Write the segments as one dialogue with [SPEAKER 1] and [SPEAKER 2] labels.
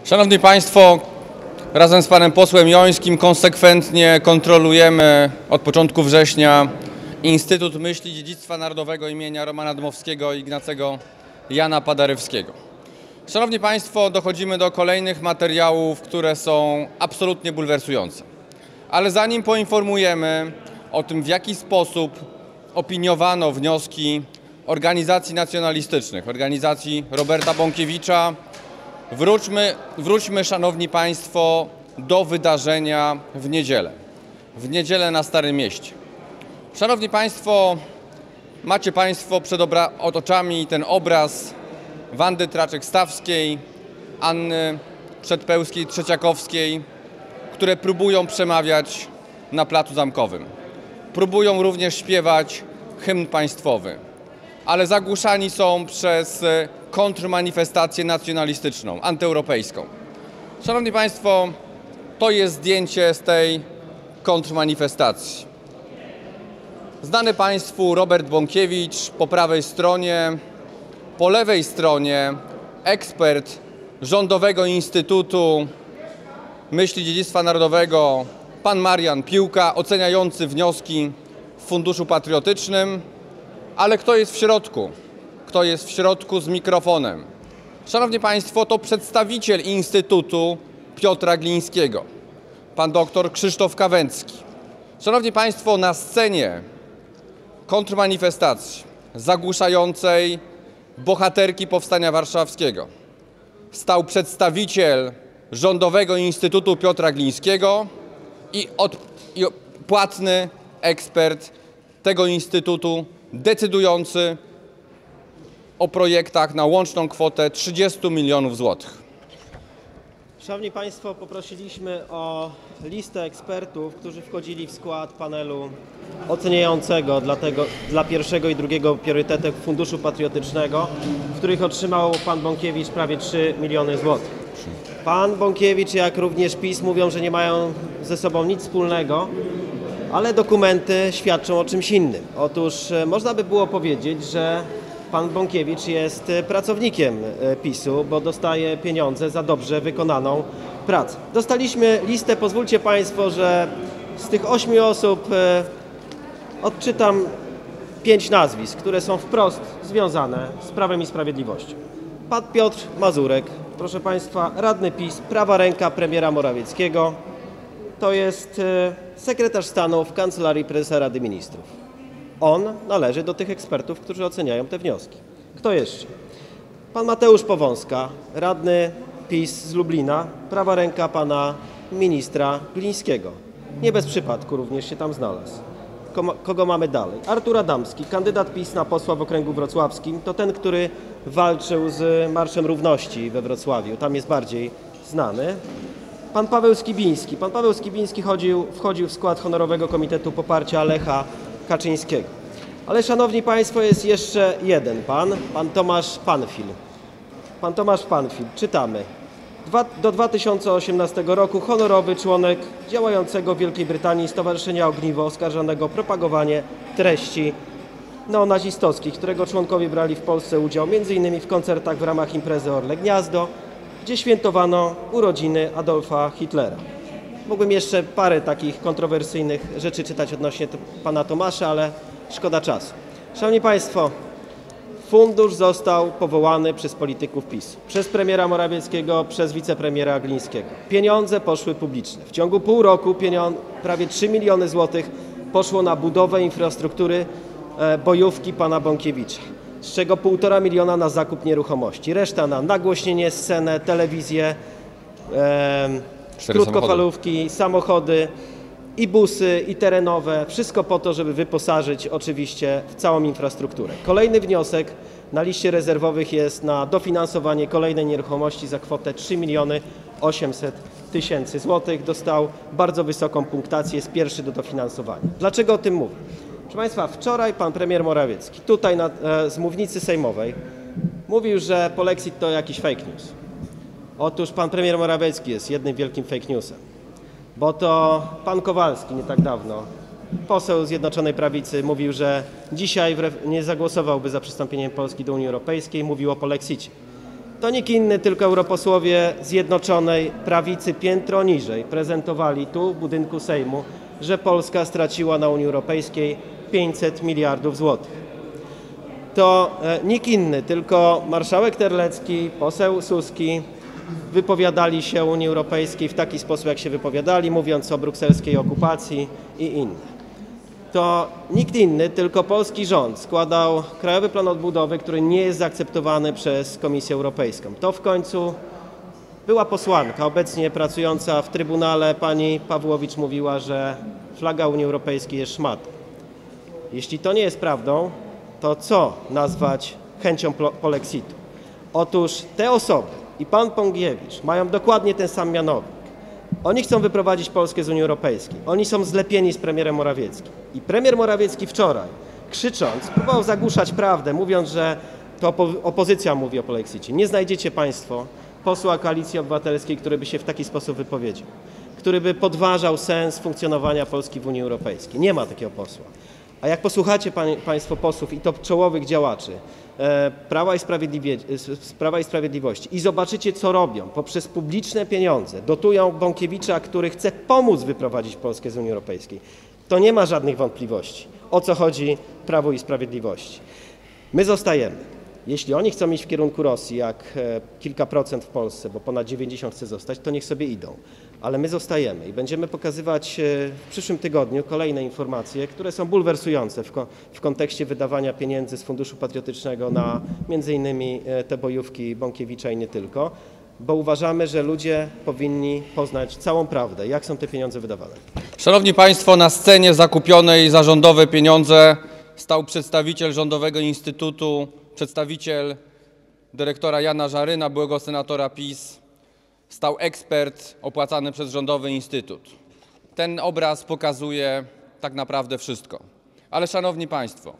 [SPEAKER 1] Szanowni Państwo, razem z panem posłem Jońskim konsekwentnie kontrolujemy od początku września Instytut Myśli i Dziedzictwa Narodowego imienia Romana Dmowskiego i Ignacego Jana Paderewskiego. Szanowni Państwo, dochodzimy do kolejnych materiałów, które są absolutnie bulwersujące. Ale zanim poinformujemy o tym, w jaki sposób opiniowano wnioski organizacji nacjonalistycznych, organizacji Roberta Bąkiewicza, wróćmy, Szanowni Państwo, do wydarzenia w niedzielę. W niedzielę na Starym Mieście. Szanowni Państwo, macie Państwo przed oczami ten obraz Wandy Traczek-Stawskiej, Anny Przedpełskiej-Trzeciakowskiej, które próbują przemawiać na Placu Zamkowym. Próbują również śpiewać hymn państwowy, ale zagłuszani są przez kontrmanifestację nacjonalistyczną, antyeuropejską. Szanowni Państwo, to jest zdjęcie z tej kontrmanifestacji. Znany Państwu Robert Bąkiewicz po prawej stronie, po lewej stronie ekspert Rządowego Instytutu Myśli i Dziedzictwa Narodowego, pan Marian Piłka, oceniający wnioski w Funduszu Patriotycznym. Ale kto jest w środku? Kto jest w środku z mikrofonem? Szanowni Państwo, to przedstawiciel Instytutu Piotra Glińskiego, pan dr Krzysztof Kawęcki. Szanowni Państwo, na scenie kontrmanifestacji zagłuszającej bohaterki Powstania Warszawskiego stał przedstawiciel Rządowego Instytutu Piotra Glińskiego i płatny ekspert tego instytutu, decydujący o projektach na łączną kwotę 30 milionów złotych.
[SPEAKER 2] Szanowni Państwo, poprosiliśmy o listę ekspertów, którzy wchodzili w skład panelu oceniającego dla pierwszego i drugiego priorytetu Funduszu Patriotycznego, w których otrzymał pan Bąkiewicz prawie 3 miliony złotych. Pan Bąkiewicz, jak również PiS, mówią, że nie mają ze sobą nic wspólnego, ale dokumenty świadczą o czymś innym. Otóż można by było powiedzieć, że pan Bąkiewicz jest pracownikiem PiS-u, bo dostaje pieniądze za dobrze wykonaną pracę. Dostaliśmy listę, pozwólcie Państwo, że z tych 8 osób odczytam 5 nazwisk, które są wprost związane z Prawem i Sprawiedliwością. Pan Piotr Mazurek, proszę Państwa, radny PiS, prawa ręka premiera Morawieckiego. To jest sekretarz stanu w Kancelarii Prezesa Rady Ministrów. On należy do tych ekspertów, którzy oceniają te wnioski. Kto jeszcze? Pan Mateusz Powązka, radny PiS z Lublina, prawa ręka pana ministra Glińskiego. Nie bez przypadku również się tam znalazł. Kogo mamy dalej? Artur Adamski, kandydat PiS na posła w okręgu wrocławskim. To ten, który walczył z Marszem Równości we Wrocławiu. Tam jest bardziej znany. Pan Paweł Skibiński. Pan Paweł Skibiński wchodził w skład Honorowego Komitetu Poparcia Lecha Kaczyńskiego. Ale, Szanowni Państwo, jest jeszcze jeden pan Tomasz Panfil. Pan Tomasz Panfil, czytamy. Do 2018 roku honorowy członek działającego w Wielkiej Brytanii Stowarzyszenia Ogniwo oskarżonego o propagowanie treści neonazistowskich, którego członkowie brali w Polsce udział m.in. w koncertach w ramach imprezy Orle Gniazdo, gdzie świętowano urodziny Adolfa Hitlera. Mógłbym jeszcze parę takich kontrowersyjnych rzeczy czytać odnośnie pana Tomasza, ale szkoda czasu. Szanowni Państwo, fundusz został powołany przez polityków PiS, przez premiera Morawieckiego, przez wicepremiera Glińskiego. Pieniądze poszły publiczne. W ciągu pół roku prawie 3 miliony złotych poszło na budowę infrastruktury bojówki pana Bąkiewicza, z czego 1,5 miliona na zakup nieruchomości. Reszta na nagłośnienie, scenę, telewizję, krótkofalówki, samochody i busy, i terenowe. Wszystko po to, żeby wyposażyć oczywiście w całą infrastrukturę. Kolejny wniosek na liście rezerwowych jest na dofinansowanie kolejnej nieruchomości za kwotę 3 800 000 złotych. Dostał bardzo wysoką punktację, jest pierwszy do dofinansowania. Dlaczego o tym mówię? Proszę Państwa, wczoraj pan premier Morawiecki tutaj z mównicy sejmowej mówił, że polexit to jakiś fake news. Otóż pan premier Morawiecki jest jednym wielkim fake newsem, bo to pan Kowalski nie tak dawno, poseł Zjednoczonej Prawicy, mówił, że dzisiaj nie zagłosowałby za przystąpieniem Polski do Unii Europejskiej, mówił o polexicie. to nikt inny, tylko europosłowie Zjednoczonej Prawicy piętro niżej prezentowali tu w budynku Sejmu, że Polska straciła na Unii Europejskiej 500 miliardów złotych. To nikt inny, tylko marszałek Terlecki, poseł Suski wypowiadali się o Unii Europejskiej w taki sposób, jak się wypowiadali, mówiąc o brukselskiej okupacji i inne. To nikt inny, tylko polski rząd składał Krajowy Plan Odbudowy, który nie jest zaakceptowany przez Komisję Europejską. To w końcu była posłanka obecnie pracująca w Trybunale, pani Pawłowicz, mówiła, że flaga Unii Europejskiej jest szmatą. Jeśli to nie jest prawdą, to co nazwać chęcią polexitu? Otóż te osoby i pan Pągiewicz mają dokładnie ten sam mianownik. Oni chcą wyprowadzić Polskę z Unii Europejskiej. Oni są zlepieni z premierem Morawieckim. I premier Morawiecki wczoraj, krzycząc, próbował zagłuszać prawdę, mówiąc, że to opozycja mówi o polexicie. Nie znajdziecie państwo posła Koalicji Obywatelskiej, który by się w taki sposób wypowiedział, który by podważał sens funkcjonowania Polski w Unii Europejskiej. Nie ma takiego posła. A jak posłuchacie państwo posłów i to czołowych działaczy Prawa i Sprawiedliwości i zobaczycie, co robią poprzez publiczne pieniądze, dotują Bąkiewicza, który chce pomóc wyprowadzić Polskę z Unii Europejskiej, to nie ma żadnych wątpliwości, o co chodzi Prawu i Sprawiedliwości. My zostajemy. Jeśli oni chcą iść w kierunku Rosji, jak kilka procent w Polsce, bo ponad 90 chce zostać, to niech sobie idą. Ale my zostajemy i będziemy pokazywać w przyszłym tygodniu kolejne informacje, które są bulwersujące w kontekście wydawania pieniędzy z Funduszu Patriotycznego na między innymi te bojówki Bąkiewicza i nie tylko, bo uważamy, że ludzie powinni poznać całą prawdę, jak są te pieniądze wydawane.
[SPEAKER 1] Szanowni Państwo, na scenie zakupionej za rządowe pieniądze stał przedstawiciel Rządowego Instytutu, przedstawiciel dyrektora Jana Żaryna, byłego senatora PiS, stał ekspert opłacany przez Rządowy Instytut. Ten obraz pokazuje tak naprawdę wszystko. Ale szanowni Państwo,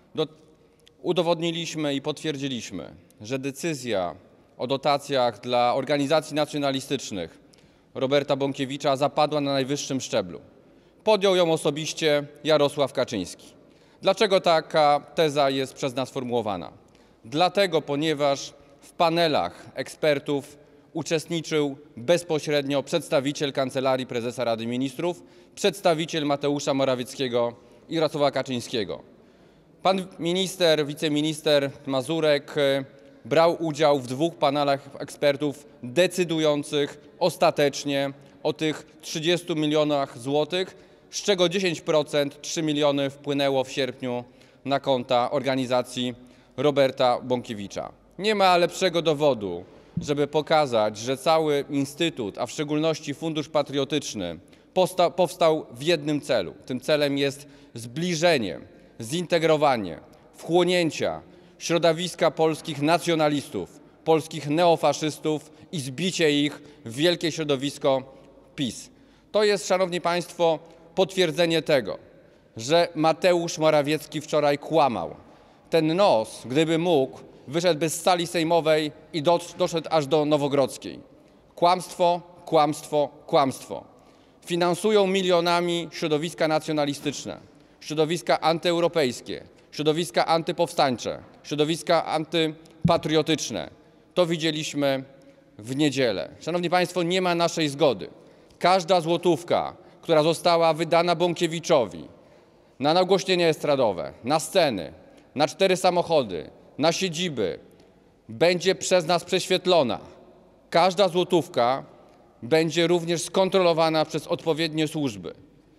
[SPEAKER 1] udowodniliśmy i potwierdziliśmy, że decyzja o dotacjach dla organizacji nacjonalistycznych Roberta Bąkiewicza zapadła na najwyższym szczeblu. Podjął ją osobiście Jarosław Kaczyński. Dlaczego taka teza jest przez nas formułowana? Dlatego, ponieważ w panelach ekspertów uczestniczył bezpośrednio przedstawiciel Kancelarii Prezesa Rady Ministrów, przedstawiciel Mateusza Morawieckiego i Jarosława Kaczyńskiego. Pan minister, wiceminister Mazurek brał udział w 2 panelach ekspertów decydujących ostatecznie o tych 30 milionach złotych, z czego 10%, 3 miliony wpłynęło w sierpniu na konta organizacji Roberta Bąkiewicza. Nie ma lepszego dowodu, żeby pokazać, że cały Instytut, a w szczególności Fundusz Patriotyczny powstał w jednym celu. Tym celem jest zbliżenie, zintegrowanie, wchłonięcia środowiska polskich nacjonalistów, polskich neofaszystów i zbicie ich w wielkie środowisko PiS. To jest, szanowni państwo, potwierdzenie tego, że Mateusz Morawiecki wczoraj kłamał. Ten nos, gdyby mógł, wyszedłby z sali sejmowej i doszedł aż do Nowogrodzkiej. Kłamstwo, kłamstwo, kłamstwo. Finansują milionami środowiska nacjonalistyczne, środowiska antyeuropejskie, środowiska antypowstańcze, środowiska antypatriotyczne. To widzieliśmy w niedzielę. Szanowni państwo, nie ma naszej zgody. Każda złotówka, która została wydana Bąkiewiczowi na nagłośnienia estradowe, na sceny, na 4 samochody, na siedziby, będzie przez nas prześwietlona. Każda złotówka będzie również skontrolowana przez odpowiednie służby.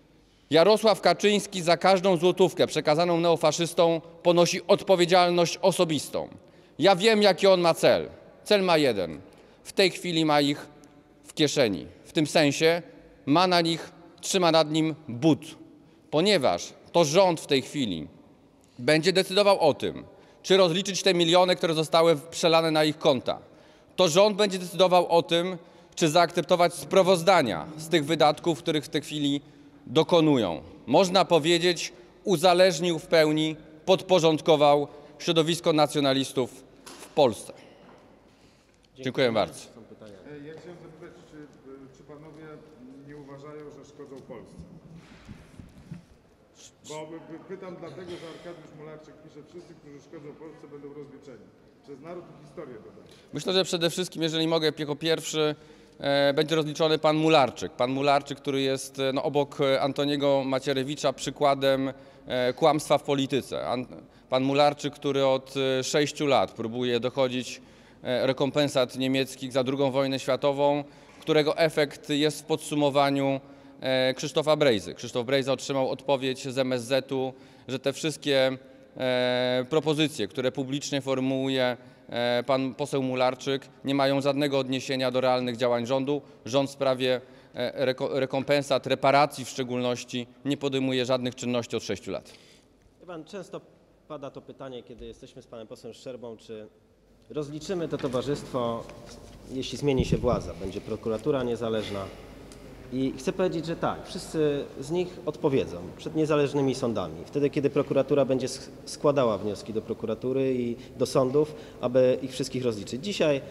[SPEAKER 1] Jarosław Kaczyński za każdą złotówkę przekazaną neofaszystom ponosi odpowiedzialność osobistą. Ja wiem, jaki on ma cel. Cel ma jeden. W tej chwili ma ich w kieszeni. W tym sensie trzyma nad nim but, ponieważ to rząd w tej chwili będzie decydował o tym, czy rozliczyć te miliony, które zostały przelane na ich konta. To rząd będzie decydował o tym, czy zaakceptować sprawozdania z tych wydatków, których w tej chwili dokonują. Można powiedzieć, uzależnił w pełni, podporządkował środowisko nacjonalistów w Polsce. Dziękuję bardzo.
[SPEAKER 3] Ja chciałem zapytać, czy panowie nie uważają, że szkodzą Polsce? Bo pytam dlatego, że Arkadiusz Mularczyk pisze, wszyscy, którzy szkodzą Polsce, będą rozliczeni. Czy Przez naród i historię dodam.
[SPEAKER 1] Myślę, że przede wszystkim, jeżeli mogę, jako pierwszy będzie rozliczony pan Mularczyk. Pan Mularczyk, który jest obok Antoniego Macierewicza przykładem kłamstwa w polityce. Pan Mularczyk, który od 6 lat próbuje dochodzić rekompensat niemieckich za II wojnę światową, którego efekt jest w podsumowaniu Krzysztofa Brejzy. Krzysztof Brejza otrzymał odpowiedź z MSZ-u, że te wszystkie propozycje, które publicznie formułuje pan poseł Mularczyk, nie mają żadnego odniesienia do realnych działań rządu. Rząd w sprawie rekompensat, reparacji w szczególności nie podejmuje żadnych czynności od 6 lat.
[SPEAKER 2] Wie pan, często pada to pytanie, kiedy jesteśmy z panem posłem Szczerbą, czy rozliczymy to towarzystwo, jeśli zmieni się władza, będzie prokuratura niezależna. I chcę powiedzieć, że tak, wszyscy z nich odpowiedzą przed niezależnymi sądami. Wtedy, kiedy prokuratura będzie składała wnioski do prokuratury i do sądów, aby ich wszystkich rozliczyć. Dzisiaj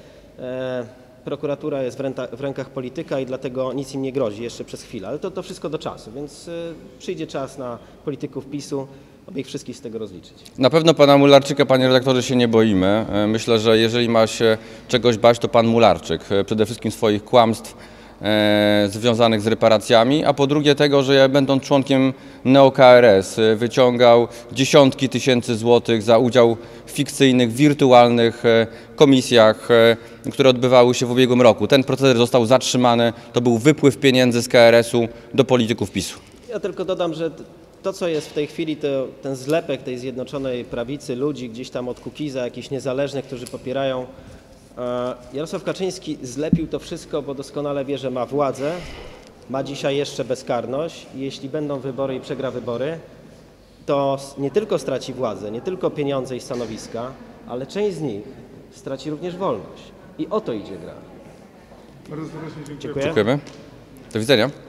[SPEAKER 2] prokuratura jest w rękach polityka i dlatego nic im nie grozi jeszcze przez chwilę, ale to wszystko do czasu, więc przyjdzie czas na polityków PiS-u, aby ich wszystkich z tego rozliczyć.
[SPEAKER 1] Na pewno pana Mularczyka, panie redaktorze, się nie boimy. Myślę, że jeżeli ma się czegoś bać, to pan Mularczyk. Przede wszystkim swoich kłamstw związanych z reparacjami, a po drugie tego, że będąc członkiem neo-KRS wyciągał dziesiątki tysięcy złotych za udział w fikcyjnych, wirtualnych komisjach, które odbywały się w ubiegłym roku. Ten proceder został zatrzymany, to był wypływ pieniędzy z KRS-u do polityków PiS-u.
[SPEAKER 2] Ja tylko dodam, że to, co jest w tej chwili, to ten zlepek tej Zjednoczonej Prawicy, ludzi gdzieś tam od Kukiza, jakichś niezależnych, którzy popierają. Jarosław Kaczyński zlepił to wszystko, bo doskonale wie, że ma władzę, ma dzisiaj jeszcze bezkarność i jeśli będą wybory i przegra wybory, to nie tylko straci władzę, nie tylko pieniądze i stanowiska, ale część z nich straci również wolność. I o to idzie gra.
[SPEAKER 3] Bardzo serdecznie dziękuję.
[SPEAKER 2] Dziękuję.
[SPEAKER 1] Dziękujemy. Do widzenia.